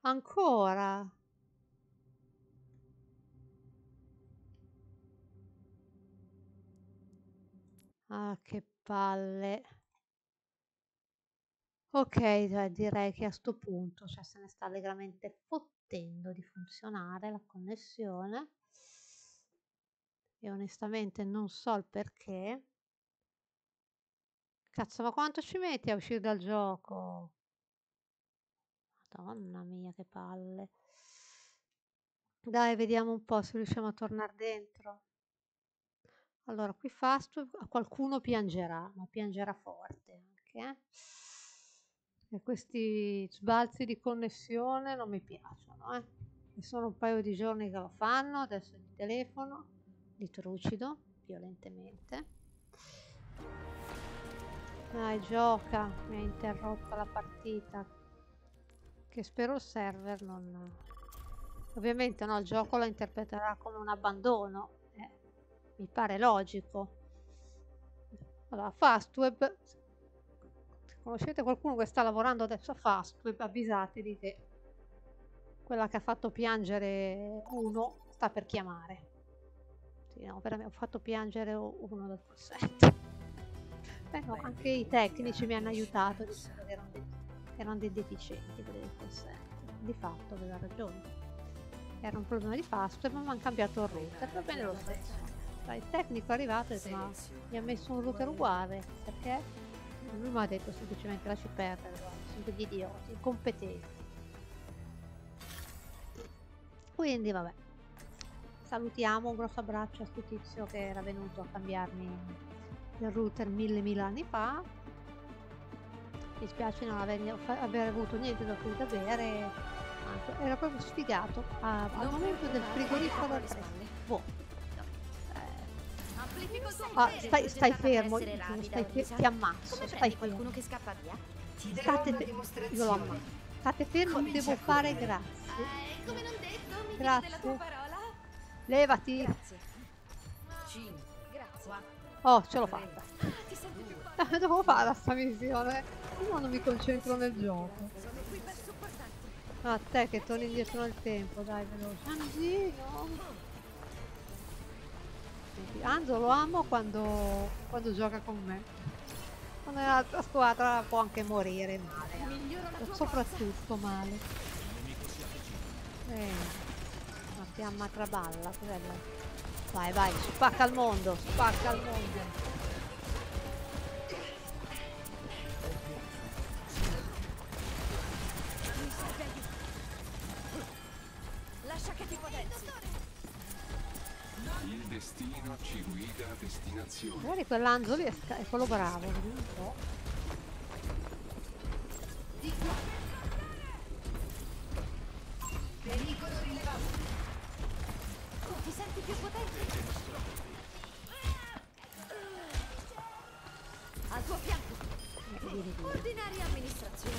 Ancora? Ah, che palle. Ok, cioè, direi che a sto punto, cioè, se ne sta allegramente fottendo di funzionare la connessione. E onestamente non so il perché. Cazzo, ma quanto ci metti a uscire dal gioco? Madonna mia, che palle. Dai, vediamo un po' se riusciamo a tornare dentro. Allora, qui fast qualcuno piangerà, ma piangerà forte anche. E questi sbalzi di connessione non mi piacciono, eh. E sono un paio di giorni che lo fanno, adesso il telefono li trucido violentemente. Dai, gioca, mi ha interrotto la partita. Che spero il server non... Ovviamente no, il gioco la interpreterà come un abbandono. Mi pare logico. Allora, Fastweb, se conoscete qualcuno che sta lavorando adesso a Fastweb, avvisatevi che quella che ha fatto piangere uno sta per chiamare. Sì, no, veramente ho fatto piangere uno del call center. Beh, no, anche i tecnici mi hanno aiutato, dicendo che erano dei deficienti quelli del call center. Di fatto aveva ragione. Era un problema di Fastweb, ma mi hanno cambiato il router, va bene lo stesso. Il tecnico è arrivato e ha detto, ma mi ha messo un router uguale, perché? Lui mi ha detto semplicemente lasci perdere, sono degli idioti, incompetenti. Quindi vabbè, salutiamo, un grosso abbraccio a sto tizio che era venuto a cambiarmi il router mille anni fa. Mi spiace non aver avuto niente da cui da bere, anzi, era proprio sfigato al momento del frigorifero boh. Ah, stai fermo, ti ammazzo, stai fermo. Che scappa via? Io lo ammazzo. State fermi, devo fare grazie. Come non detto, mi Grazie. della tua parola? Levati. Grazie. 5, grazie. Oh, ce l'ho fatta. Ti senti più forte? Devo fare sta missione. Io non mi concentro nel gioco. Sono qui per supportarti. A te che torni indietro nel tempo, dai, veloce. Anzino. Anzo lo amo quando gioca con me. Quando è nell'altra squadra può anche morire male, soprattutto male. Una fiamma traballa, cos'è? Vai, vai, spacca il mondo, spacca il mondo. Lascia che ti potenzi. Il destino ci guida a destinazione. Magari quell'Anzo lì è quello bravo, un po'. Pericolo rilevato. Ti senti più potente? Al tuo fianco. Ordinaria amministrazione.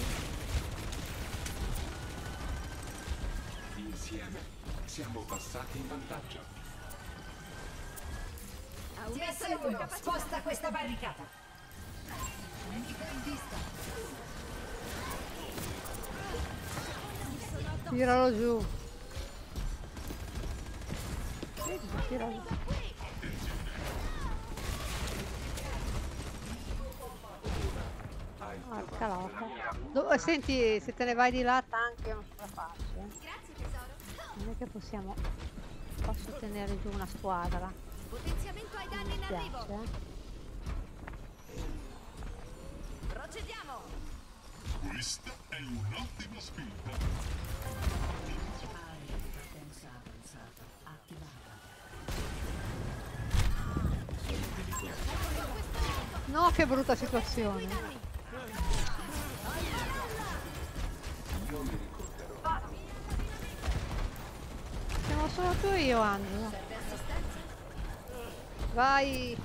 Insieme siamo passati in vantaggio. TS1, sposta questa barricata. Nemico in vista. Tiralo giù. Tiralo giù. Porca loca. Senti, se te ne vai di là tanchi non ce la faccio. Grazie tesoro. Non è che posso tenere giù una squadra. Potenziamento ai danni in arrivo. Piace, Procediamo. Questa è un'ottima spinta. Area di potenza avanzata attivata. No, che brutta situazione. Siamo solo tu e io, Angelo. Serve assistenza? Vai.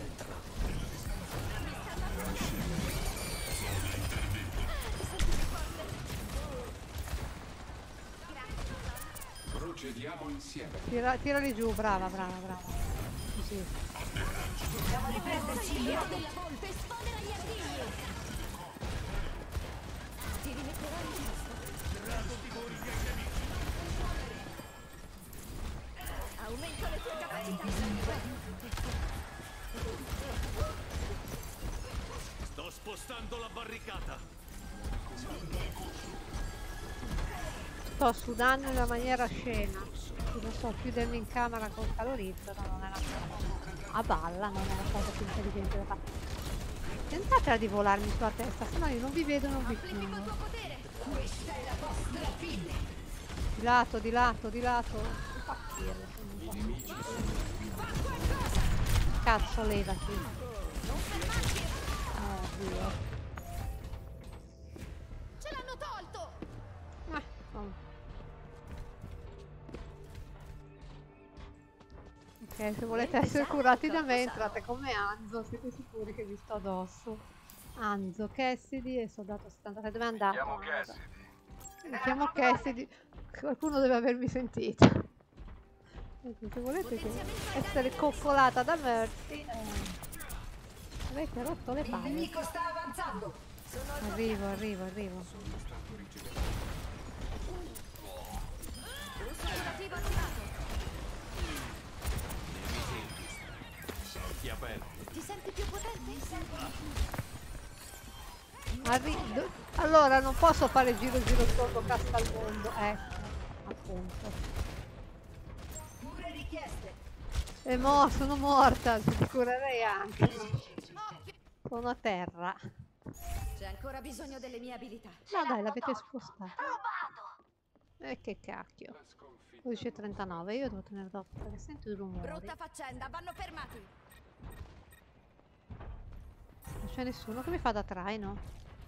Procediamo insieme. Tirali giù, brava, brava, brava. Sì. Dobbiamo riprenderci il mira della volpe e sfodera gli artigli. Ti rimetterai in posto. Lanciando la barricata. Sto sudando in una maniera scena. Lo so, chiudermi in camera col calorifero non è una cosa a balla, non è la cosa più intelligente da fare. Tentatela di volarmi sulla testa, sennò io non vi vedo e non vi Amplifico il filmo. tuo potere. Questa è la vostra fine. Di lato, di lato, di lato. Impazzire, cazzo, levati. Non fermarti. Dio. Ce l'hanno tolto. Oh. Ok, se volete essere curati da me entrate come Anzo, siete sicuri che vi sto addosso. Anzo, Cassidy e soldato 73, dove è andato? Chiamo Cassidy. Mi chiamo Cassidy, qualcuno deve avermi sentito. Ecco, se volete essere coccolata da Mercy, avete rotto le Il palle. nemico sta avanzando. Arrivo. Sono stato rigenerato. Flusso curativo attivato. Occhi aperti. Ti senti più potente? Allora, non posso fare giro tondo, casca al mondo. Ecco, appunto. Cure richieste. Sono morta, ti curerei anche. Occhio. Sono a terra. C'è ancora bisogno delle mie abilità. No dai, l'avete spostata. Che cacchio. La sconfitta. 12:39, io devo tenere d'occhio perché sento i rumori. Brutta faccenda, vanno fermati. Non c'è nessuno che mi fa da traino.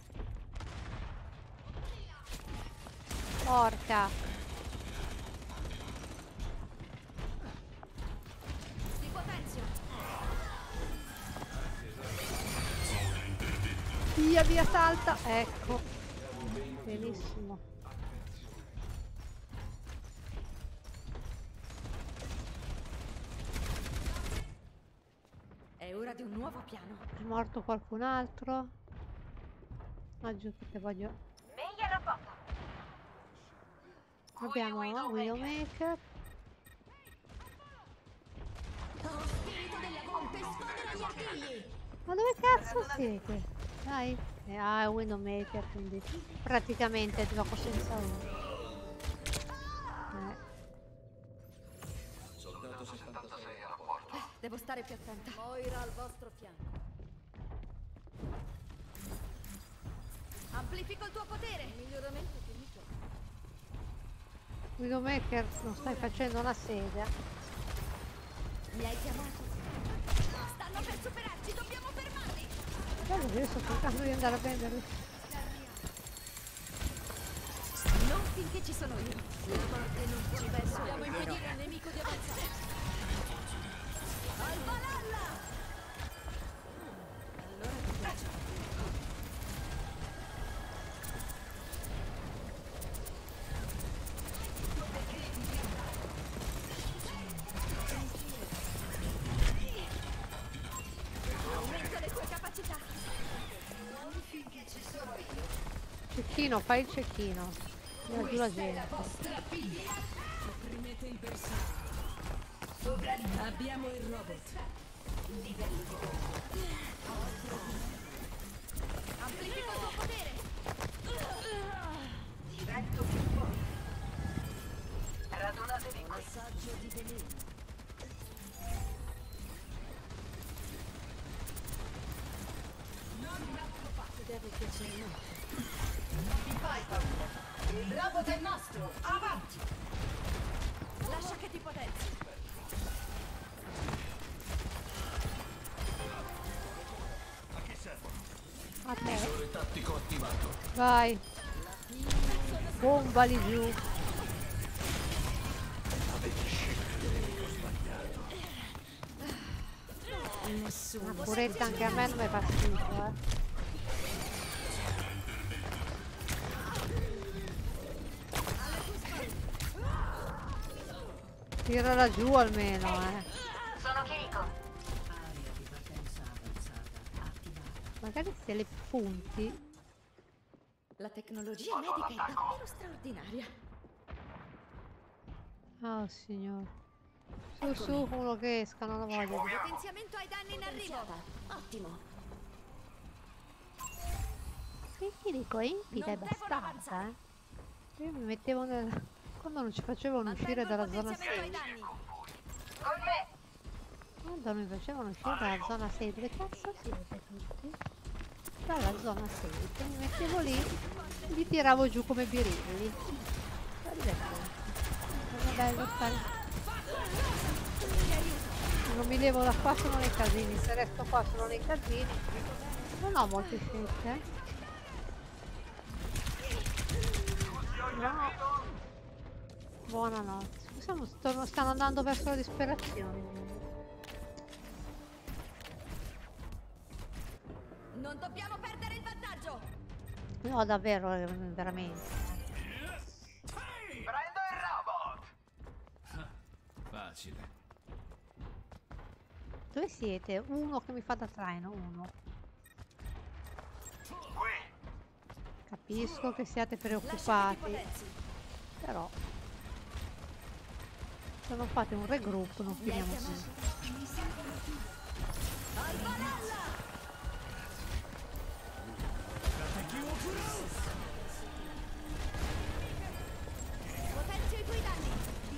Porca. Ti potenzio. Via, salta. Ecco. Benissimo. È ora di un nuovo piano. È morto qualcun altro? Ah, giù perché voglio... Abbiamo Widowmaker. Spirito della volpe, sfodera gli artigli. Ma dove cazzo siete? Dai. È Widowmaker, quindi praticamente gioco senza uno. Soldato 76 alla porta. Devo stare più attenta. Moira al vostro fianco. Amplifico il tuo potere. Miglioramento che mi tocca. Widowmaker, non stai facendo una sedia. Mi hai chiamato? Stanno per superarci, dobbiamo fermarli. Guarda, io sto cercando di andare a prenderli. Non finché ci sono io. La morte non ci penso. Dobbiamo impedire al nemico di avanzare. Al Valhalla! Allora ti piace. Aumenta le tue capacità. Non finché ci sono io. Cecchino, fai il cecchino. Tira giù la gente. Opprimete il bersaglio. Abbiamo il robot. Amplifico il tuo potere. Divento più forte. Radunatevi qui. Messaggio di veleno. Non mi preoccupate, deve piacere no. Non mi fai paura. Il robot è nostro. Avanti. Lascia che ti potenzi. A chi servono? A te. Visore tattico attivato. Vai. Bombali giù. Avete scelto il nemico sbagliato. Nessuno. Una curetta anche a me non mi fa schifo, Tirala giù almeno, Sono Kiriko. Magari se le punti. La tecnologia medica è davvero straordinaria. Oh signore. Su, uno che esca, non lo voglio. Potenziamento ai danni in arrivo. Ottimo. Ti dico, è infida e Non devono bastarda, avanzare. Io mi mettevo nel... quando non ci facevano uscire Mantengo il dalla zona potenziamento 6. ai danni. Quando mi facevano uscire dalla zona 6, dove cazzo siete tutti? Dalla zona 6, mi mettevo lì e li tiravo giù come birilli. Era divertente. Era bello stare... Non mi levo da qua sono nei casini, se resto qua sono nei casini. Non ho molte scelte. No. Buonanotte. Stanno andando verso la disperazione. Non dobbiamo perdere il vantaggio. No, davvero, veramente. Prendo il robot! Facile. Dove siete? Uno che mi fa da traino, uno. Qui! Capisco che siate Lascia che ti preoccupati, potenzi. però se non fate un regroup non finiamo qui. Al Valhalla! Potenzio i tuoi danni.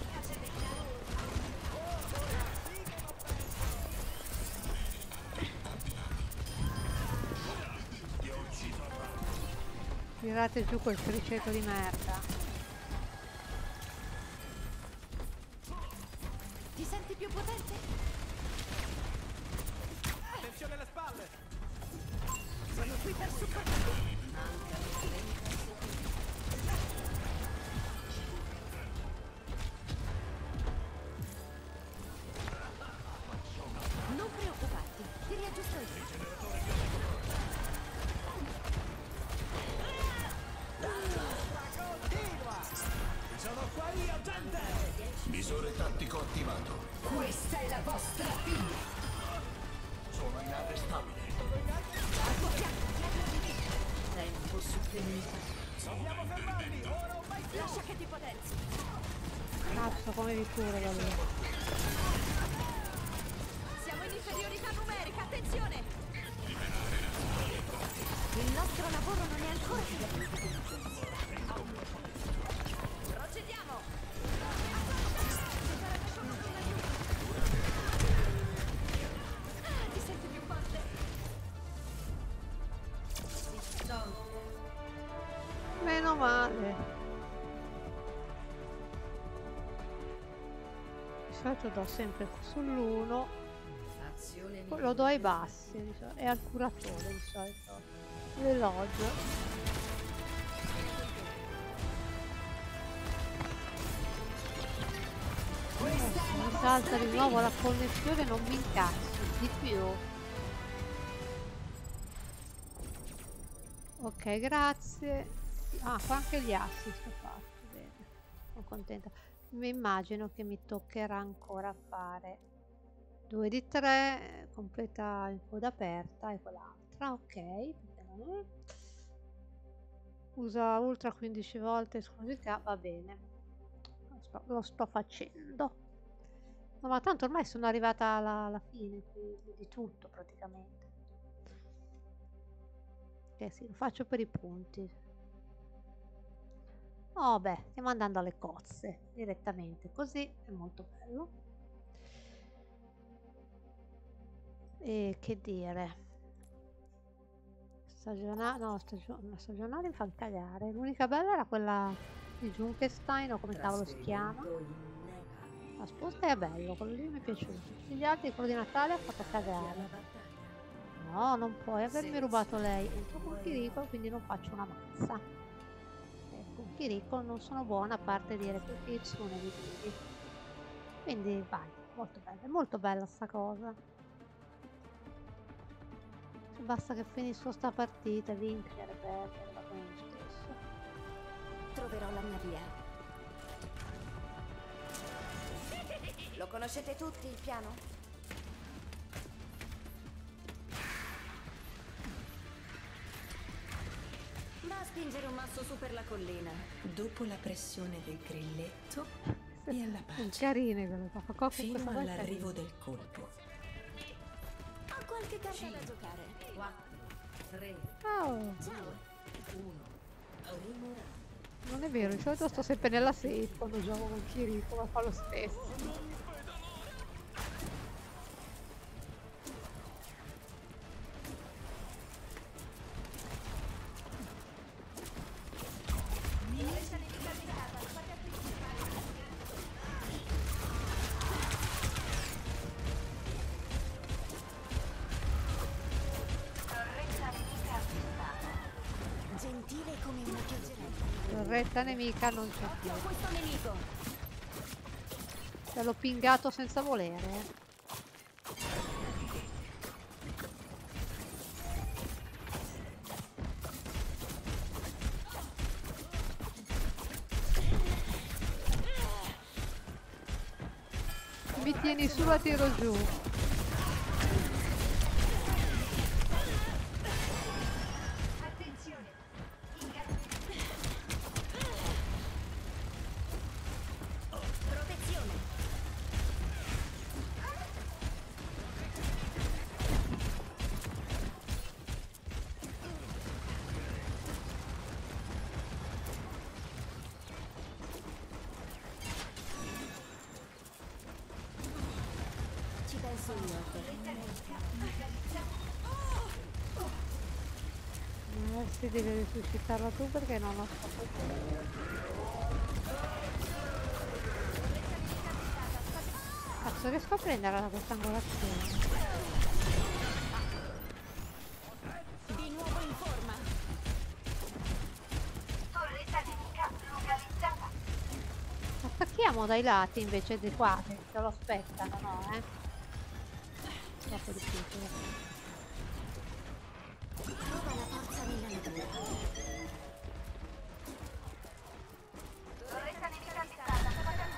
Tirate giù quel criceto di merda. Ti senti più potente? Attenzione alle spalle! Sono qui per supportare. Non preoccuparti, ti riaggiusto io. Visore tattico attivato. Questa è la vostra fine. Sono inarrestabile. Tempo supplementare. Dobbiamo fermarli, ora o mai più. Lascia che ti potenzi. Cazzo, come vi curo da lì. Siamo in inferiorità numerica, attenzione! Il nostro lavoro non è ancora finito. Procediamo! Ti senti più forte? Meno male. Di solito do sempre sull'1. Poi lo do ai bassi e al curatore di solito. L'elogio. Mi salta di nuovo la connessione, non mi incazzo di più. Ok, grazie. Ah, qua anche gli assist ho fatto, bene. Sono contenta. Mi immagino che mi toccherà ancora fare 2 di 3, completa in coda aperta e quell'altra, ok. Bene. Usa ultra 15 volte esclusività, va bene. Lo sto facendo. No, ma tanto ormai sono arrivata alla fine di tutto praticamente. Sì, lo faccio per i punti. Oh beh, stiamo andando alle cozze direttamente, così è molto bello. E che dire, stagionale, no, stagionale mi fa cagare. L'unica bella era quella di Junkenstein o come cavolo si chiama. La sposta è bello, quello lì mi è piaciuto. Tutti gli altri, quello di Natale ha fatto cagare. No, non puoi avermi rubato lei. Entro con Kiriko, quindi non faccio una mazza. Con Kiriko non sono buona a parte dire che Kitsune di tutti. Quindi vai, molto bella, è molto bella sta cosa. Basta che finisco sta partita, vincere, perdere, va bene lo stesso. Troverò la mia via. Lo conoscete tutti il piano? Va a spingere un masso su per la collina. Dopo la pressione del grilletto e alla Sono pace, carine quelle qua, fa fino questa all'arrivo del colpo. Ho qualche carta da giocare. 4, 3, Oh, Ciao. Non è vero, di solito sto sempre nella safe quando gioco con Kiriko, ma fa lo stesso. Gentile come una pioggerella. Torretta nemica non c'è più. Questo nemico. Te l'ho pingato senza volere. Mi tieni su, la tiro giù. Protezione. Ci penso io. Si devi risuscitarla tu perché non ho fatto. Cazzo, riesco a prenderla da questa angolazione. Di nuovo in forma. Torretta nemica localizzata. Attacchiamo dai lati invece di qua, che ce lo aspettano, no, Troppo difficile. Trova la forza nella natura. Torretta nemica attivata.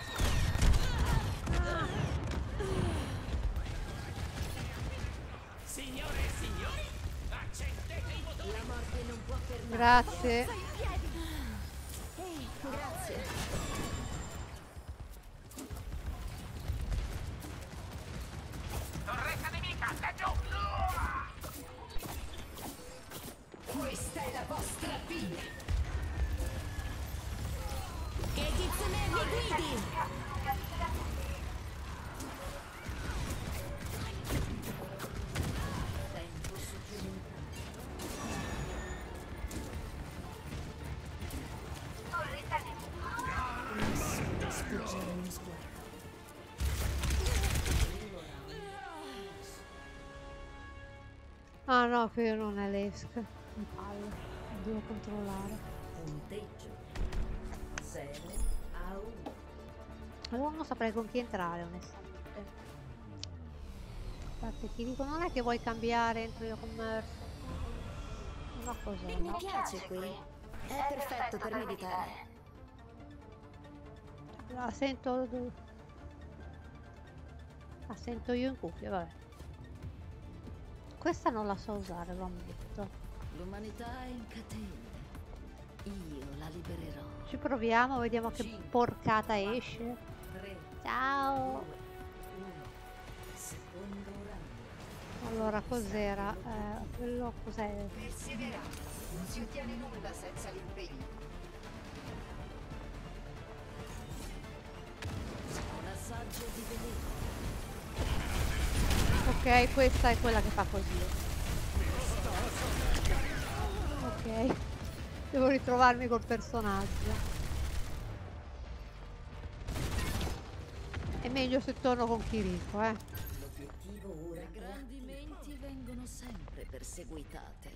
Signore e signori, accendete i motori! La morte non può fermare. Grazie. Ehi, grazie. Torretta nemica, laggiù! Questa è la vostra fine. Che Kitsune mi guidi. Torretta nemica. Scorgere mi sguardo. Ah no, qui non è l'ESC. Mi palle. Devo controllare. Punteggio 0 a 1. Allora non saprei con chi entrare, onestamente. Infatti ti dico, non è che vuoi cambiare entro io commercio. Una cosa, Mi no? piace qui. È perfetto per meditare. La sento. La sento io in cuffia, vabbè. Questa non la so usare, lo ammetto. L'umanità è in catene. Io la libererò. Ci proviamo, vediamo che porcata esce. 3, Ciao! 1. Secondo round. Allora, cos'era? Quello cos'è? Perseveranza. Non si ottiene nulla senza l'impegno. Un assaggio di veleno. Ok, questa è quella che fa così. Ok. Devo ritrovarmi col personaggio. È meglio se torno con Kiriko, L'obiettivo ora. Le grandi menti vengono sempre perseguitate.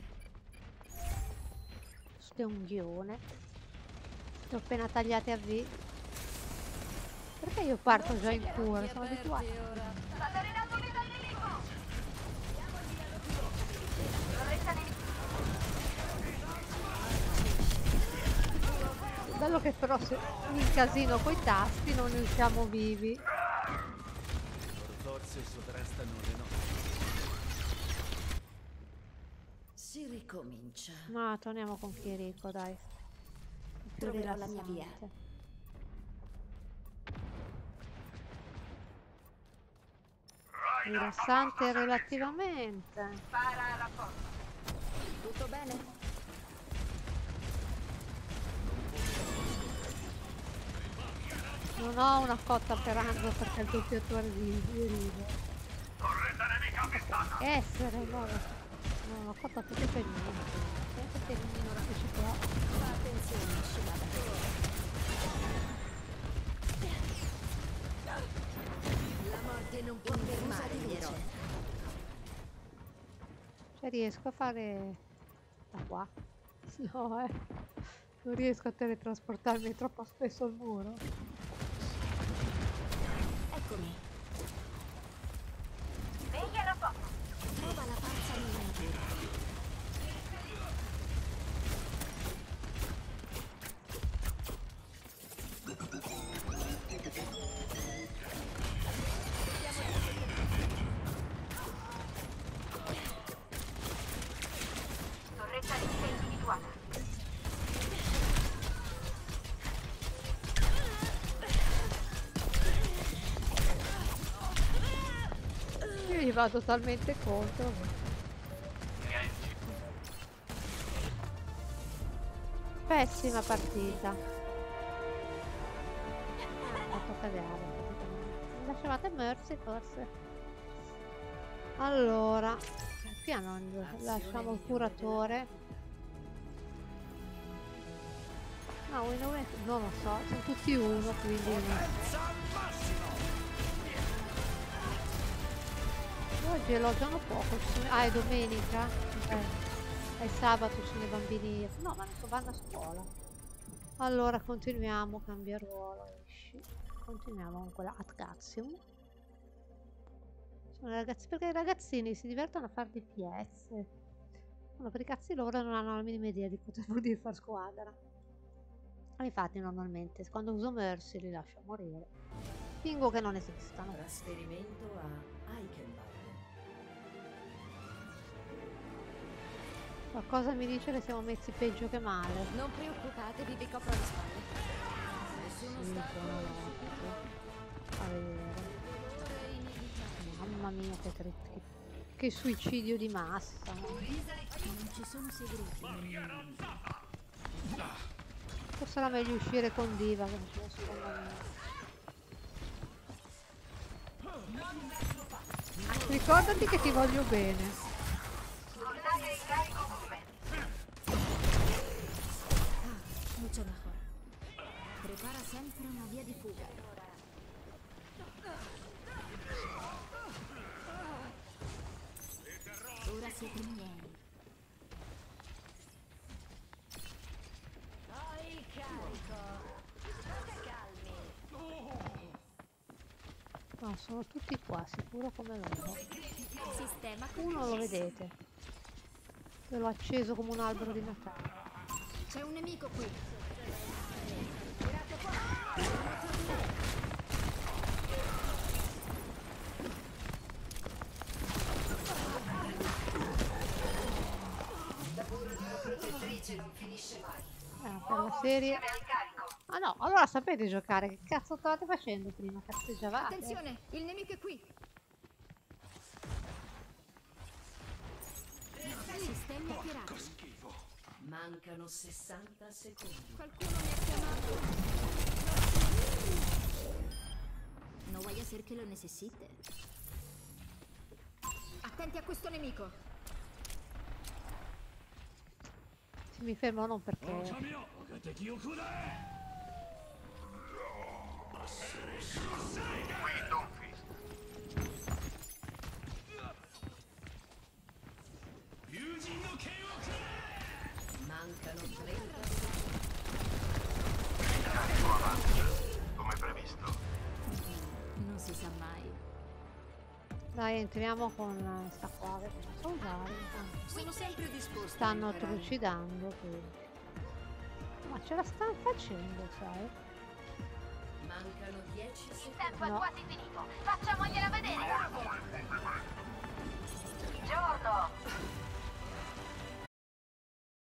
Ste unghione. Le ho appena tagliate a V. Perché io parto già in cura? Sono abituata. State ridando vita al nemico. Torretta nemica. Bello che però se mi incasino coi tasti non ne usciamo vivi. Forse sovrastano le notti. Si ricomincia. No, torniamo con Kiriko, dai. Più Troverò la mia via. rilassante. Rilassante relativamente. Spara alla porta. Tutto bene? Non ho una cotta per Andro perché è il doppiatore di Rivo. Corretta nemica avvistata. Essere, no, no, una cotta più per niente. Sempre che ignora che ci può. Attenzione, scivata. La morte non può fermare gli eroi. Cioè riesco a fare da qua? No, non riesco a teletrasportarmi troppo spesso al muro. Eccomi. Sveglia la foto. Trova la panza miniatura. Torretta nemica individuata. Io gli vado totalmente contro. Pessima partita. Ho fatto cagare. Mi lasciavate Mercy forse? Allora, piano lasciamo il curatore. No, non lo so, sono tutti uno, quindi oggi elogiano poco. Ah, è domenica? È sabato, ci sono i bambini. No, ma non vanno a scuola. Allora continuiamo, cambia ruolo, esci. Continuiamo con quella Atcazium. Sono ragazzi, perché i ragazzini si divertono a fare DPS. No, per i cazzi loro non hanno la minima idea di cosa vuol dire far squadra. E infatti normalmente quando uso Mercy li lascio morire. Fingo che non esistano. Trasferimento a Eichenwald. Qualcosa mi dice che siamo messi peggio che male. Non preoccupatevi, vi copro le spalle. Nessuno Sì, stato a vedere. Mamma mia, che suicidio di massa. Non ci sono segreti nel mio mondo. Forse era meglio uscire con Diva, che non ce ne secondo me. Ricordati che ti voglio bene. Tornate in carico movimento. Mucho mejor. Prepara sempre una via di fuga. Ora siete miei. Ho il carico. State calmi. No, sono tutti qua, sicuro come loro. Sistema Uno lo vedete. Io l'ho acceso come un albero di Natale. C'è un nemico qui. La protettrice non finisce mai. Per la serie. Siamo al carico. Ah no, allora sapete giocare. Che cazzo state facendo prima? Cazzeggiavate? Attenzione, il nemico è qui. Sistemi attirati. Mancano 60 secondi. Qualcuno mi ha chiamato. No vaya a ser que lo necesite. Attenti a questo nemico. Se mi fermo non perché. Qui Doomfist. Mancano 30 Carico avanti. Come previsto. Non si sa mai. Dai, entriamo con sta qua che non so usare. Sono sempre disposto. Stanno trucidando quindi. Ma ce la stanno facendo, sai? Mancano 10 Il secondi. tempo è No. quasi finito. Facciamogliela vedere. Giorno.